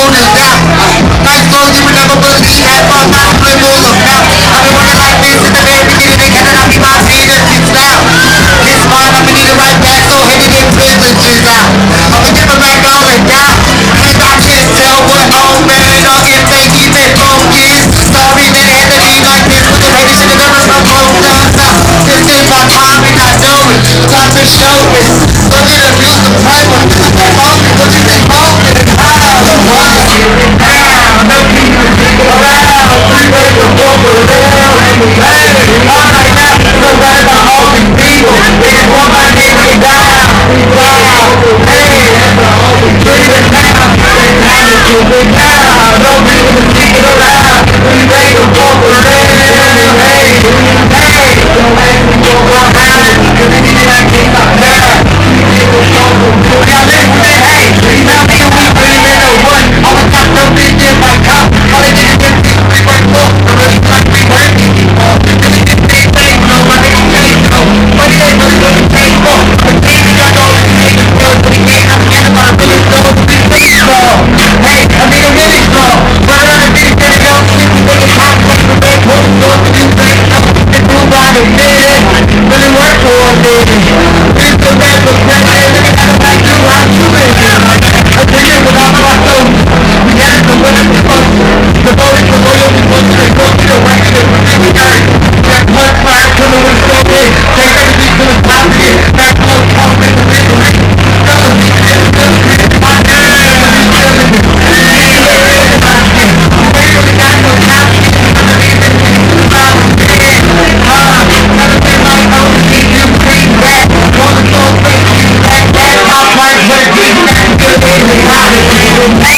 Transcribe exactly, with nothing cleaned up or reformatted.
moon is down. Nice clothes you would never believe. Had fun, not to play balls of now. I've been working like this since the very beginning. They cannot be my feeder. It's now. This mine, I'ma need it right back. So hit it in privileges out. I'ma give it back all and down. And I can't tell what old man or if they even focus. Sorry that it had to be like this. But the baby should have never come close down. This is my time and I know it. Time to show it. Look at abuse the pipe. What you say, homie? What you say, homie? How? Why? Down. No people stick around. Three ways to walk around. And we hey, all night now. So right about all these people. They just want my name to down. Wow. Hey, that's the only three that now. They time to do it now. No people to stick it around. Three ways to walk around. Hey, hey. Don't make me go around it. Cause anything I can't stop now. Y'all listen to that, hey, now me and we really been the one. All the top no bitches like cop. All they did is just be free work for. I really like free work. Really just big things, no, my niggas change, no. What it is, really what it pays for. But baby, y'all know it's taking pills, but again, I'm scared about really slow. This thing strong. Hey, I mean, I'm really strong. Run around and bitch, get it down. Sleep, we take it hot, like the red bull, so if you think, it's move by the minute. Really work for a minute. This the best of president. Like you, how you been? I tell you without my soul. We had it from when it's supposed to. The vote is the loyal, we want you to go to the right shit. We got it. That blood fire coming with so big. Take everything to the top of it. That blood talk with the big one. Fellas, we can get it to the big one. My name is Dylan. Hey, where is my shit? We really got no time to get to the big one. I'm dead. Ah, never been like I was keep you free back. All the soul face you back. Right, but it's good in the body.